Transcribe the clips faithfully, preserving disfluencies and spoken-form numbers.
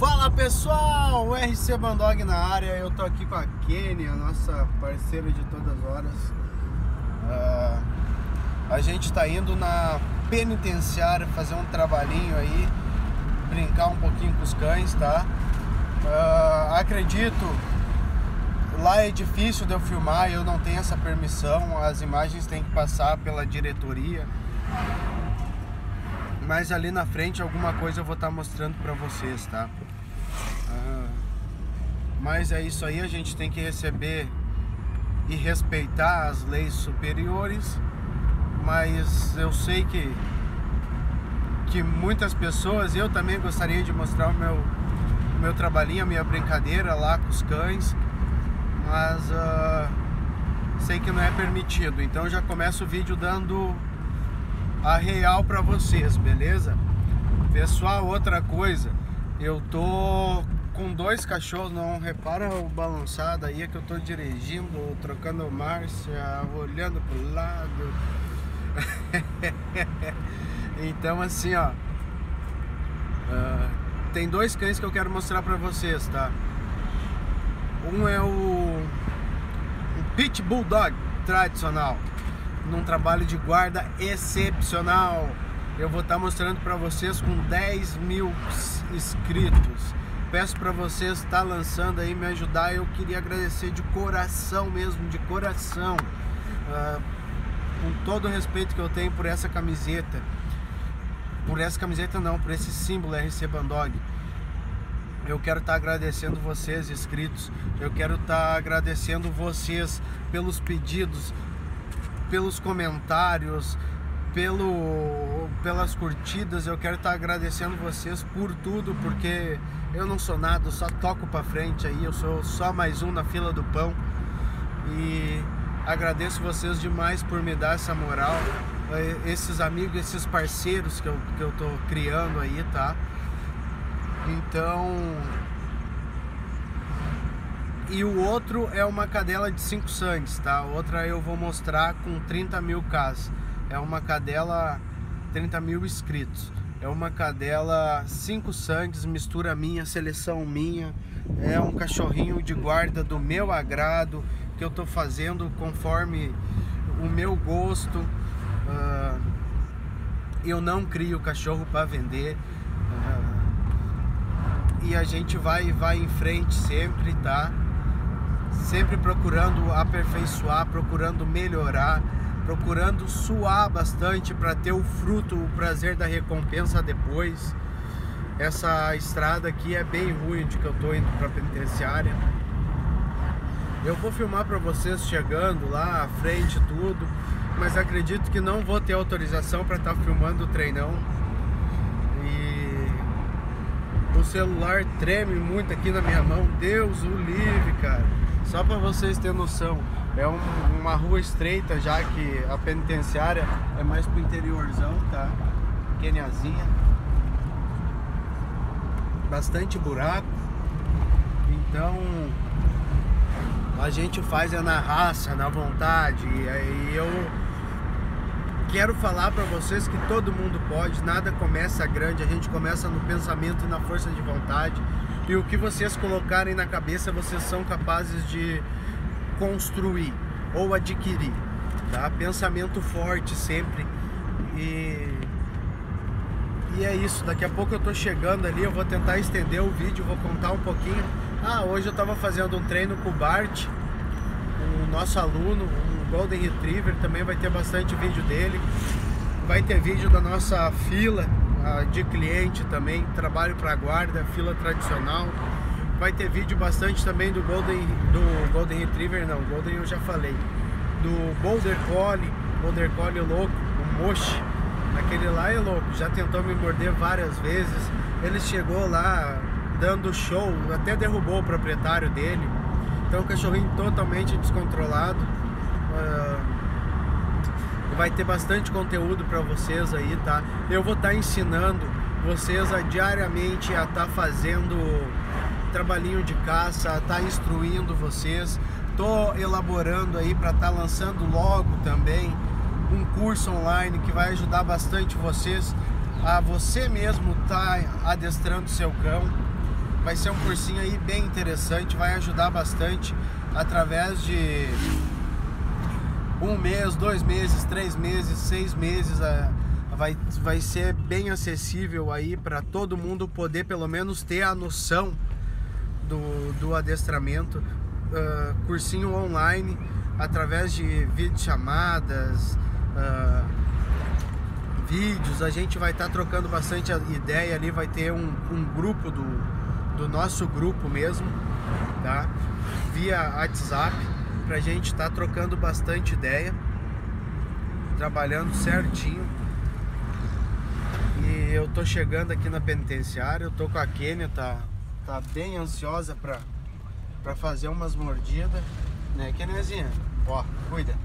Fala pessoal, o R C Bandog na área. Eu tô aqui com a Kenny, a nossa parceira de todas as horas. uh, A gente tá indo na penitenciária fazer um trabalhinho aí, brincar um pouquinho com os cães, tá? Uh, acredito, lá é difícil de eu filmar, eu não tenho essa permissão. As imagens têm que passar pela diretoria, mas ali na frente alguma coisa eu vou estar mostrando pra vocês, tá? Uh, mas é isso aí, a gente tem que receber e respeitar as leis superiores. Mas eu sei que que muitas pessoas, eu também gostaria de mostrar o meu, o meu trabalhinho, a minha brincadeira lá com os cães, mas uh, sei que não é permitido. Então já começo o vídeo dando a real pra vocês, beleza? Pessoal, outra coisa, eu tô com dois cachorros, não repara o balançado aí, é que eu tô dirigindo, trocando marcha, olhando pro lado. Então assim, ó, uh, tem dois cães que eu quero mostrar pra vocês, tá? Um é o um Pit Bulldog tradicional, num trabalho de guarda excepcional. Eu vou estar mostrando pra vocês com dez mil inscritos. Peço pra vocês estar tá lançando aí, me ajudar. Eu queria agradecer de coração mesmo, de coração, uh, com todo o respeito que eu tenho por essa camiseta. Por essa camiseta não, por esse símbolo R C Bandog. Eu quero estar tá agradecendo vocês, inscritos. Eu quero estar tá agradecendo vocês pelos pedidos, pelos comentários, pelo, pelas curtidas. Eu quero estar tá agradecendo vocês por tudo, porque eu não sou nada, eu só toco pra frente aí. Eu sou só mais um na fila do pão. E agradeço vocês demais por me dar essa moral, esses amigos, esses parceiros que eu, que eu tô criando aí, tá? Então... E o outro é uma cadela de cinco sangues, tá? Outra eu vou mostrar com trinta mil Ks. É uma cadela, trinta mil inscritos. É uma cadela cinco sangues, mistura minha, seleção minha. É um cachorrinho de guarda do meu agrado, que eu tô fazendo conforme o meu gosto. Uh, eu não crio cachorro para vender. Uh, e a gente vai, vai em frente sempre, tá? Sempre procurando aperfeiçoar, procurando melhorar, procurando suar bastante para ter o fruto, o prazer da recompensa depois. Essa estrada aqui é bem ruim de que eu tô indo para a penitenciária. Eu vou filmar para vocês chegando lá à frente tudo, mas acredito que não vou ter autorização para estar filmando o treinão. E o celular treme muito aqui na minha mão, Deus o livre, cara. Só para vocês terem noção, é um, uma rua estreita, já que a penitenciária é mais pro interiorzão, tá? Pequeniazinha, bastante buraco, então a gente faz é na raça, na vontade. E aí eu quero falar para vocês que todo mundo pode, nada começa grande, a gente começa no pensamento e na força de vontade. E o que vocês colocarem na cabeça, vocês são capazes de construir ou adquirir, tá? Pensamento forte sempre. E, e é isso, daqui a pouco eu tô chegando ali, eu vou tentar estender o vídeo, vou contar um pouquinho. Ah, hoje eu tava fazendo um treino com o Bart, o nosso aluno, um Golden Retriever, também vai ter bastante vídeo dele. Vai ter vídeo da nossa fila de cliente também, trabalho para guarda, fila tradicional. Vai ter vídeo bastante também do Golden, do Golden Retriever, não, Golden eu já falei. Do Border Collie, Border Collie louco, o Moshi. Aquele lá é louco, já tentou me morder várias vezes. Ele chegou lá dando show, até derrubou o proprietário dele. Então um cachorrinho totalmente descontrolado. Uh, vai ter bastante conteúdo para vocês aí, tá? Eu vou estar tá ensinando vocês a diariamente a estar tá fazendo trabalhinho de caça, a estar tá instruindo vocês. Tô elaborando aí para estar tá lançando logo também um curso online que vai ajudar bastante vocês a você mesmo estar tá adestrando seu cão. vai ser um cursinho aí bem interessante, vai ajudar bastante através de um mês, dois meses, três meses, seis meses, vai, vai ser bem acessível aí para todo mundo poder pelo menos ter a noção do, do adestramento. Uh, cursinho online, através de videochamadas, uh, vídeos, a gente vai estar tá trocando bastante ideia ali, vai ter um, um grupo do, do nosso grupo mesmo, tá? Via WhatsApp, pra gente estar tá trocando bastante ideia, trabalhando certinho. E eu tô chegando aqui na penitenciária, eu tô com a Kênia, tá, tá bem ansiosa pra, pra fazer umas mordidas, né, Kêniazinha? Ó, cuida.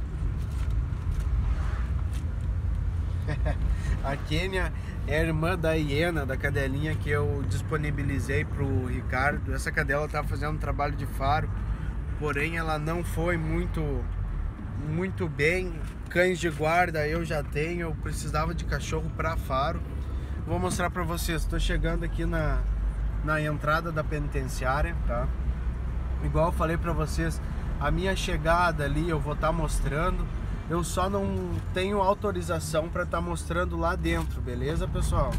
A Kênia é a irmã da hiena, da cadelinha que eu disponibilizei pro Ricardo. Essa cadela tá fazendo um trabalho de faro, porém ela não foi muito muito bem. Cães de guarda eu já tenho, eu precisava de cachorro para faro. Vou mostrar para vocês. Estou chegando aqui na, na entrada da penitenciária, tá? Igual eu falei para vocês, a minha chegada ali eu vou estar tá mostrando. Eu só não tenho autorização para estar tá mostrando lá dentro, beleza, pessoal?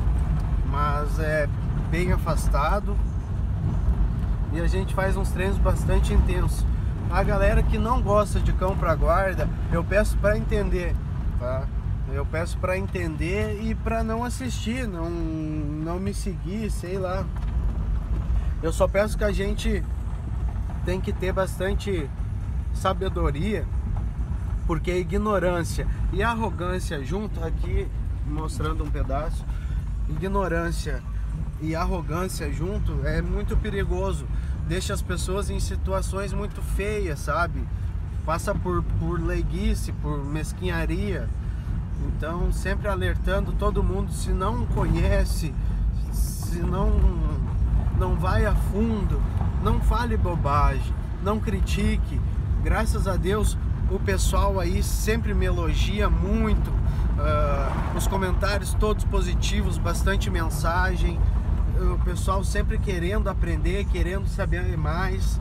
Mas é bem afastado e a gente faz uns treinos bastante intensos. A galera que não gosta de cão para guarda, eu peço para entender, tá? Eu peço para entender e para não assistir, não, não me seguir, sei lá. Eu só peço que a gente tem que ter bastante sabedoria, porque a ignorância e a arrogância junto, aqui mostrando um pedaço, ignorância e arrogância junto é muito perigoso, deixa as pessoas em situações muito feias, sabe? Passa por, por leiguice, por mesquinharia. Então sempre alertando todo mundo, se não conhece, se não, não vai a fundo, não fale bobagem, não critique. Graças a Deus o pessoal aí sempre me elogia muito, uh, os comentários todos positivos, bastante mensagem, o pessoal sempre querendo aprender, querendo saber mais,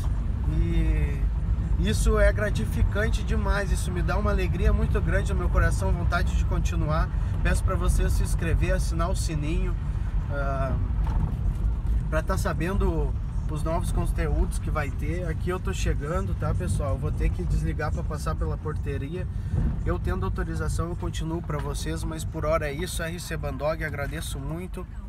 e isso é gratificante demais, isso me dá uma alegria muito grande no meu coração, vontade de continuar. Peço para você se inscrever, assinar o sininho, uh, para estar sabendo os novos conteúdos que vai ter. Aqui eu tô chegando, tá, pessoal? Eu vou ter que desligar para passar pela porteria. Eu tendo autorização eu continuo para vocês, mas por hora é isso. R C Bandog, agradeço muito.